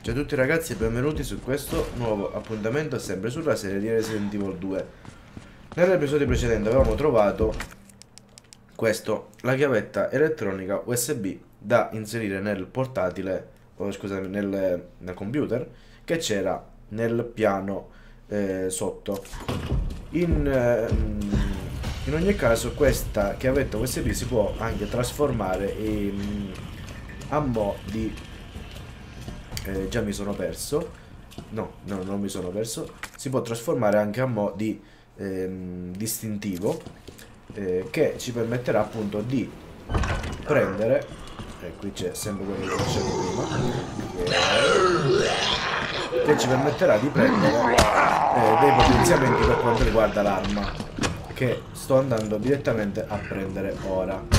Ciao a tutti ragazzi e benvenuti su questo nuovo appuntamento sempre sulla serie di Resident Evil 2. Nell'episodio precedente avevamo trovato questo, la chiavetta elettronica USB da inserire nel portatile, o scusami, nel computer che c'era nel piano sotto. In ogni caso questa chiavetta USB si può anche trasformare a mo' di già mi sono perso. No, non mi sono perso. Si può trasformare anche a mo' di distintivo che ci permetterà appunto di prendere. E qui c'è sempre quello che facevo prima. Che ci permetterà di prendere dei potenziamenti per quanto riguarda l'arma, che sto andando direttamente a prendere ora.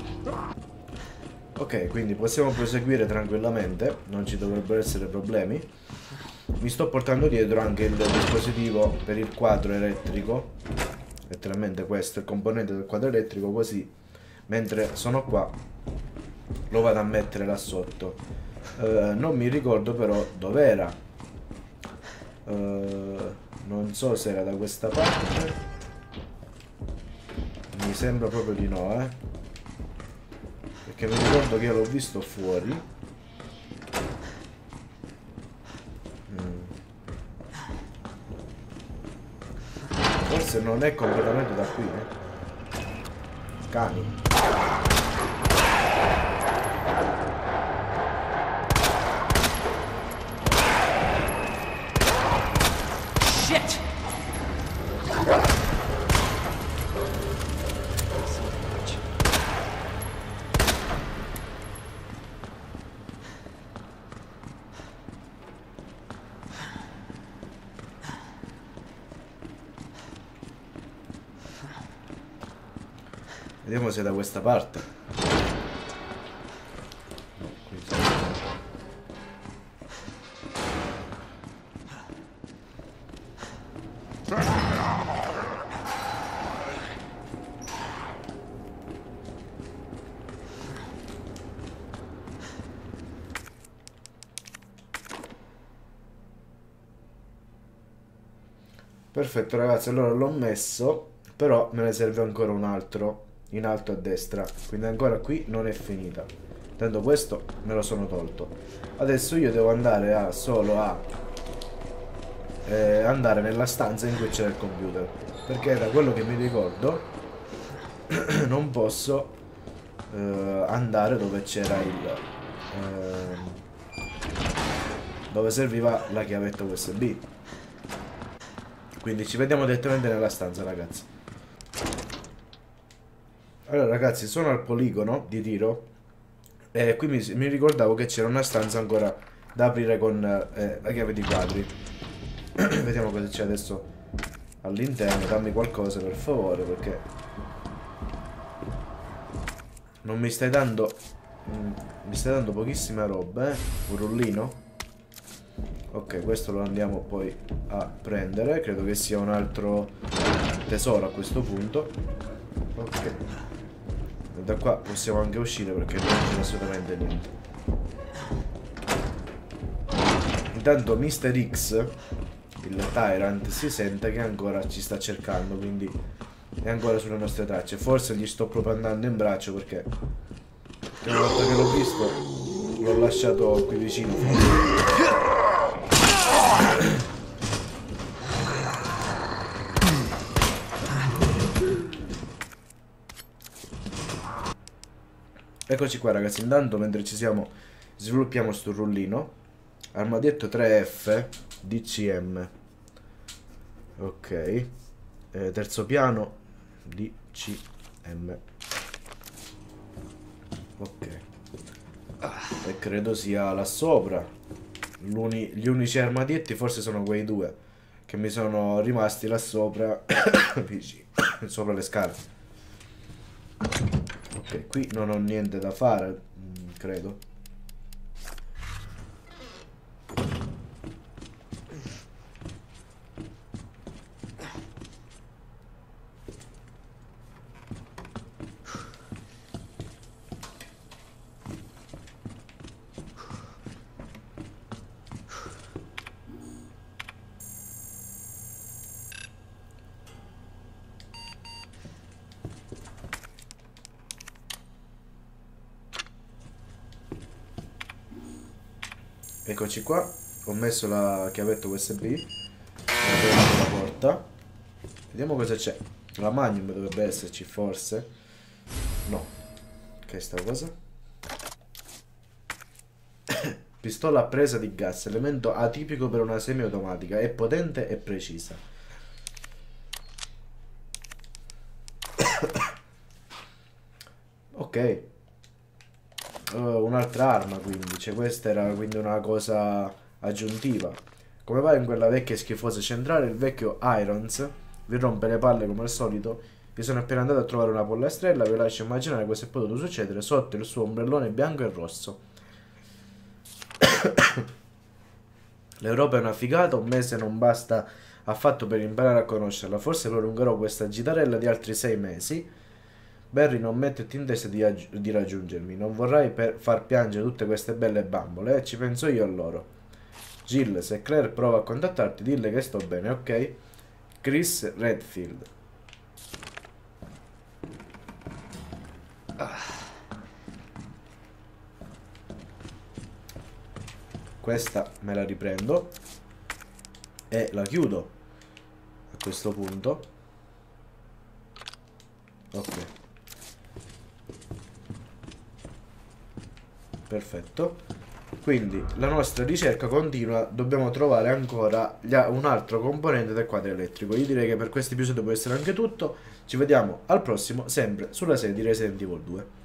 Ok, quindi possiamo proseguire tranquillamente, non ci dovrebbero essere problemi. Mi sto portando dietro anche il dispositivo per il quadro elettrico, letteralmente questo è il componente del quadro elettrico, così mentre sono qua lo vado a mettere là sotto. Non mi ricordo però dov'era. Non so se era da questa parte. Mi sembra proprio di no, perché mi ricordo che io l'ho visto fuori. Forse non è completamente da qui, Cani. Shit! Vediamo se è da questa parte. No, qui siamo. Perfetto ragazzi, allora l'ho messo, però me ne serve ancora un altro in alto a destra, quindi ancora qui non è finita. Tanto questo me lo sono tolto. Adesso io devo andare solo a andare nella stanza in cui c'era il computer, perché da quello che mi ricordo non posso andare dove c'era dove serviva la chiavetta USB. Quindi ci vediamo direttamente nella stanza ragazzi. Allora ragazzi, sono al poligono di tiro e qui mi ricordavo che c'era una stanza ancora da aprire con la chiave di quadri. Vediamo cosa c'è adesso all'interno. Dammi qualcosa per favore, perché non mi stai dando mi stai dando pochissima roba, un rullino. Ok, questo lo andiamo poi a prendere. Credo che sia un altro tesoro a questo punto. Ok, e da qua possiamo anche uscire perché non c'è assolutamente niente. Intanto Mr. X, il Tyrant, si sente che ancora ci sta cercando, quindi è ancora sulle nostre tracce. Forse gli sto proprio andando in braccio, perché una volta che l'ho visto l'ho lasciato qui vicino. Eccoci qua ragazzi, intanto mentre ci siamo sviluppiamo sto rullino. Armadietto 3F DCM. Ok, terzo piano DCM. Ok, e credo sia là sopra. Gli unici armadietti forse sono quei due che mi sono rimasti là sopra sopra le scale. Ok, qui non ho niente da fare, credo. Eccoci qua. Ho messo la chiavetta USB. La porta. Vediamo cosa c'è. La Magnum dovrebbe esserci forse. No. Che è sta cosa? Pistola a presa di gas, elemento atipico per una semiautomatica, è potente e precisa. Ok. Un'altra arma quindi, cioè questa era quindi una cosa aggiuntiva. Come va in quella vecchia e schifosa centrale, il vecchio Irons vi rompe le palle come al solito. Io sono appena andato a trovare una pollastrella, vi lascio immaginare cosa è potuto succedere sotto il suo ombrellone bianco e rosso. L'Europa è una figata, un mese non basta affatto per imparare a conoscerla, forse prolungherò questa gitarella di altri 6 mesi. Barry, non metterti in testa di raggiungermi, non vorrai far piangere tutte queste belle bambole, ci penso io a loro. Jill, se Claire prova a contattarti, dille che sto bene, ok? Chris Redfield. Questa me la riprendo e la chiudo a questo punto. Ok. Perfetto. Quindi la nostra ricerca continua, dobbiamo trovare ancora un altro componente del quadro elettrico. Io direi che per questo episodio può essere anche tutto. Ci vediamo al prossimo, sempre sulla serie di Resident Evil 2.